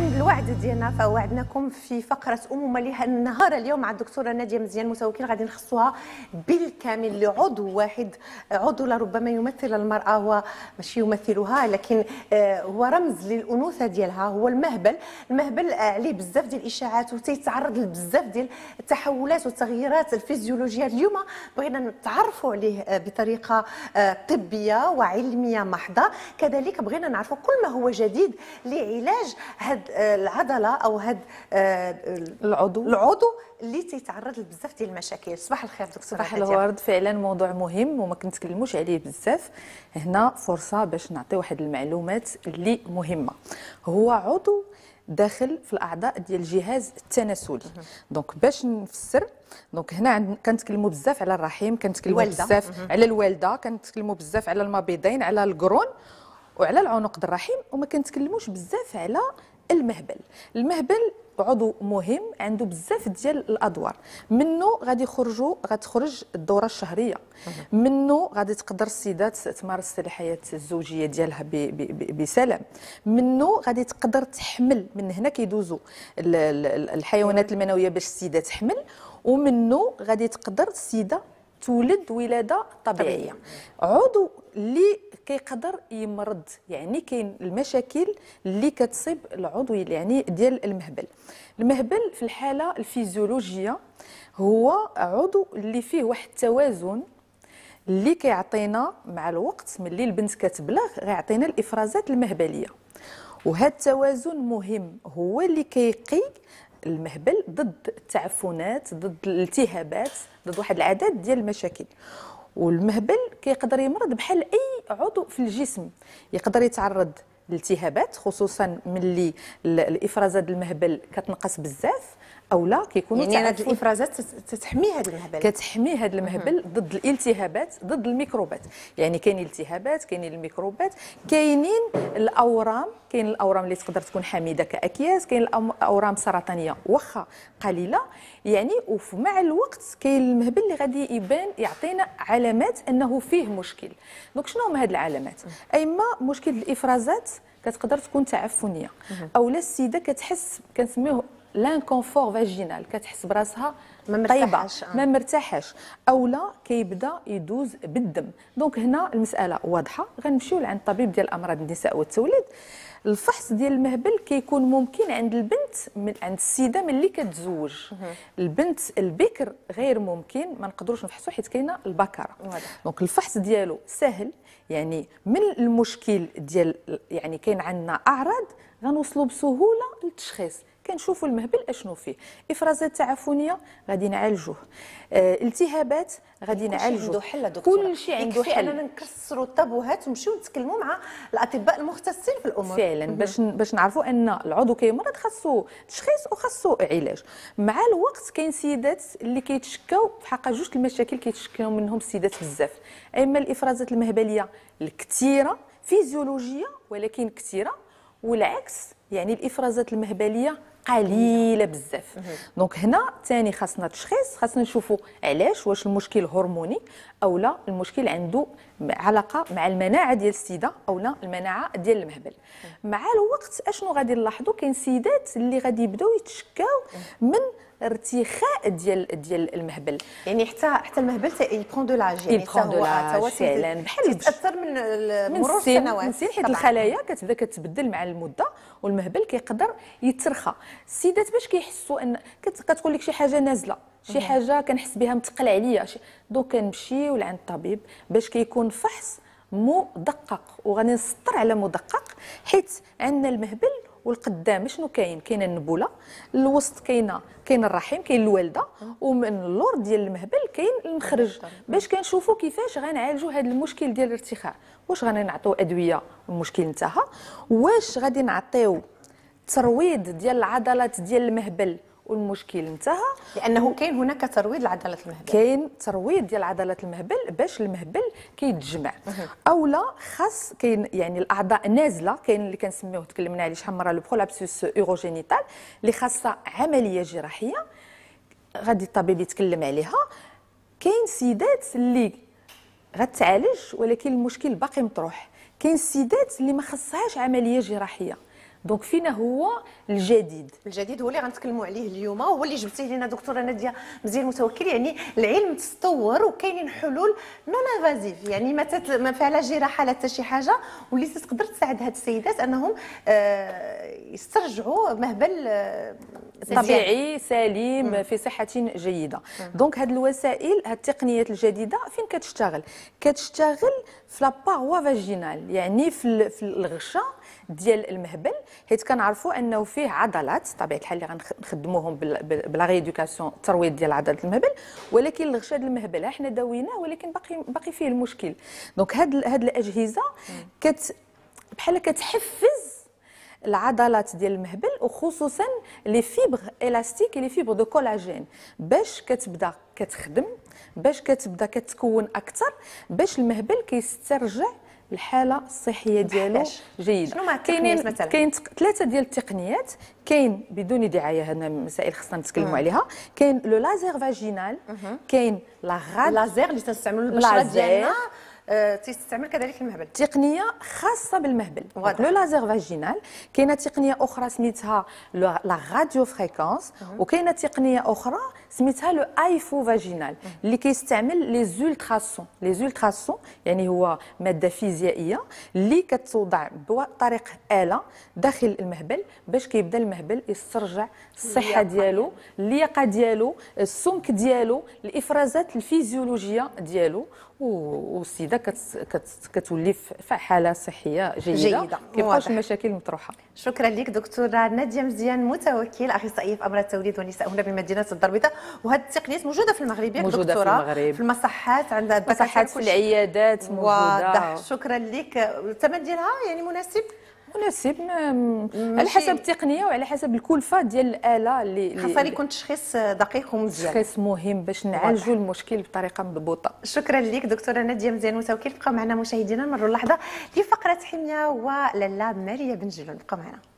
عند الوعد ديالنا فوعدناكم في فقره مليحه النهار اليوم مع الدكتوره ناديه مزيان متوكل غادي نخصوها بالكامل لعضو واحد، عضو لربما يمثل المراه وماشي يمثلها لكن هو رمز للانوثه ديالها، هو المهبل. المهبل عليه بزاف ديال الاشاعات وتيتعرض لبزاف ديال التحولات والتغييرات الفيزيولوجيه. اليوم بغينا نتعرفوا عليه بطريقه طبيه وعلميه محضه، كذلك بغينا نعرفوا كل ما هو جديد لعلاج هاد العضله او هاد العضو اللي تيتعرض لبزاف ديال المشاكل. صباح الخير دكتوره. صباح الورد. فعلا موضوع مهم وما كنتكلموش عليه بزاف هنا، فرصه باش نعطي واحد المعلومات اللي مهمه. هو عضو داخل في الاعضاء ديال الجهاز التناسلي. دونك باش نفسر، دونك هنا كنتكلموا بزاف على الرحم، كنتكلموا بزاف على الوالده، كنتكلموا بزاف على المبيضين، على القرون وعلى العنق د الرحم، وما كنتكلموش بزاف على المهبل. المهبل عضو مهم عنده بزاف ديال الادوار، منه غادي غتخرج الدوره الشهريه، منه غادي تقدر السيده تمارس الحياه الزوجيه ديالها بسلام، منه غادي تقدر تحمل، من هنا كيدوزوا الحيوانات المنويه باش السيده تحمل، ومنه غادي تقدر السيده تولد ولاده طبيعيه. عضو اللي كيقدر يمرض، يعني كاين المشاكل اللي كتصيب العضو يعني ديال المهبل. المهبل في الحاله الفيزيولوجيه هو عضو اللي فيه واحد التوازن اللي كيعطينا مع الوقت، ملي البنت كتبلغ غيعطينا الافرازات المهبليه، وهذا التوازن مهم، هو اللي كيقي المهبل ضد التعفنات، ضد الالتهابات، ضد واحد العدد ديال المشاكل. والمهبل كيقدر يمرض بحال اي عضو في الجسم، يقدر يتعرض للالتهابات خصوصا ملي الافرازات المهبل كتنقص بزاف، او لا كيكونوا يعني هاد الافرازات تتحمي هذا المهبل، كتحمي هذا المهبل ضد الالتهابات، ضد الميكروبات. يعني كاين التهابات، كاين الميكروبات، كاينين الاورام، كاين الاورام اللي تقدر تكون حميده كاكياس، كاين الاورام سرطانيه واخا قليله يعني. ومع الوقت كاين المهبل اللي غادي يبان يعطينا علامات انه فيه مشكل. دونك شنو هما هاد العلامات؟ اما مشكل الافرازات كتقدر تكون تعفنيه، او لا السيده كتحس كنسميوه لانكونفور فاجينال، كتحس براسها طيبه ما مرتاحاش، او لا كيبدا يدوز بالدم. دونك هنا المساله واضحه، غنمشيو لعند الطبيب ديال امراض النساء والتوليد. الفحص ديال المهبل كيكون ممكن عند البنت، عند السيده ملي كتزوج. البنت البكر غير ممكن، ما نقدروش نفحصوا حيت كاينه البكره. دونك الفحص ديالو سهل، يعني من المشكل ديال يعني كاين عندنا اعراض غنوصلوا بسهوله للتشخيص، كنشوفوا المهبل اشنو فيه. افرازات تعفنيه غادي نعالجوه، التهابات غادي نعالجوه، كل شيء عنده حل. اننا نكسروا الطابوهات ونمشيو نتكلموا مع الاطباء المختصين في الامور فعلا باش نعرفوا ان العضو كيمرض خاصو تشخيص وخاصو علاج. مع الوقت كاين سيدات اللي كيتشكاو في حق جوج المشاكل كيتشكاو منهم السيدات بزاف، اما الافرازات المهبليه الكثيره فيزيولوجيه ولكن كثيره، والعكس يعني الافرازات المهبليه قليله بزاف. دونك هنا ثاني خاصنا تشخيص، خاصنا نشوفوا علاش، واش المشكل هرموني او لا المشكل عنده علاقه مع المناعه ديال السيده او لا المناعه ديال المهبل. مع الوقت اشنو غادي نلاحظوا؟ كاين سيدات اللي غادي يبداو يتشكاو من ارتخاء ديال المهبل، يعني حتى المهبل يبرون دو لاج، يعني هو فعلا بحال تتاثر من مرور السنوات، من سن، حيت الخلايا كتبدا كتبدل مع المده، والمهبل كيقدر يترخى. السيدات باش كيحسوا ان كتقول لك شي حاجه نازله، شي حاجه كنحس بها مثقل عليا، دونك كنمشيو لعند الطبيب باش كيكون فحص مدقق، وغادي نسطر على مدقق حيت عندنا المهبل والقدام شنو كاين؟ كاينه النبوله، الوسط كاين الرحم، كاين الوالده، ومن اللور ديال المهبل كاين المخرج، باش كنشوفوا كيفاش غنعالجوا هذا المشكل ديال الارتخاء. واش غادي نعطيو ادويه والمشكل انتهى؟ واش غادي نعطيو ترويض ديال العضلات ديال المهبل والمشكل انتهى؟ لانه كاين هناك ترويض لعضلات المهبل، كاين ترويض ديال عضلات المهبل باش المهبل كيتجمع، او لا خاص كاين يعني الاعضاء نازله، كاين اللي كنسميوه تكلمنا عليه شحال مره لو برولابسوس اوروجينيتال اللي خاصه عمليه جراحيه غادي الطبيب يتكلم عليها. كاين سيدات اللي غتعالج ولكن المشكل باقي مطروح، كاين سيدات اللي ما خصهاش عمليه جراحيه، دونك فينا هو الجديد؟ الجديد هو اللي غنتكلموا عليه اليوم، وهو اللي جبتيه لنا دكتوره ناديه مزيان متوكل. يعني العلم تطور وكاينين حلول نون انفازيف، يعني ما فيها جراحه لا حتى شي حاجه، واللي تقدر تساعد هاد السيدات انهم يسترجعوا مهبل طبيعي سليم في صحه جيده. دونك هاد الوسائل، هاد التقنيات الجديده فين كتشتغل؟ كتشتغل في لا باروا فاجينال، يعني في الغشاء ديال المهبل، حيت كنعرفوا انه فيه عضلات طبيعه الحال اللي غنخدموهم بلا ريدوكاسيون، الترويض ديال عضلات المهبل، ولكن الغشاء ديال المهبل حنا داويناه ولكن باقي فيه المشكل. دونك هاد الاجهزه بحال كتحفز العضلات ديال المهبل، وخصوصا لي فيبر الاستيك لي فيبر دو كولاجين، باش كتبدا كتخدم، باش كتبدا كتكون اكثر، باش المهبل كيسترجع الحاله الصحيه ديالو جيده. شنو مع التقنيات مثلا؟ كاين 3 ديال التقنيات. كاين بدون دعايه، هنا مسائل خصنا نتكلموا عليها. كاين لو لازير فاجينال، كاين لا غاد اللازير اللي تستعملوا البشره ديالنا، تستعمل كذلك المهبل، تقنيه خاصه بالمهبل. لو لازير فاجينال. كاينه تقنيه اخرى سميتها لا راديو فريكونس، وكاينه تقنيه اخرى سميتها لو ايفو فاجينال اللي كيستعمل لي زولتراسون. لي زولتراسون يعني هو ماده فيزيائيه اللي كتوضع بطريق اله داخل المهبل، باش كيبدا المهبل يسترجع الصحه ديالو، اللياقه ديالو، السمك ديالو، الافرازات الفيزيولوجيه ديالو، والسيده كتولي في حاله صحيه جيده، كيبقاوش المشاكل مطروحه. شكرا لك دكتوره ناديه مزيان متوكل، اخصائيه في امراض التوليد والنساء هنا بمدينه الدار البيضاء. وهذه التقنيات موجوده في المغرب، موجوده دكتوره في المغرب، في المصحات، عند المصحات، في العيادات موجوده. شكرا لك. الثمن ديالها يعني مناسب على حسب التقنيه وعلى حسب الكلفه ديال الاله اللي خاصها يكون تشخيص دقيق ومزيان، تشخيص مهم باش نعالجوا المشكل بطريقه مضبوطه. شكرا لك دكتوره ناديه مزيان متوكل. بقاو معنا مشاهدينا، نمروا اللحظه لفقره حميه ولاله ماريا بن جلون. بقاو معنا.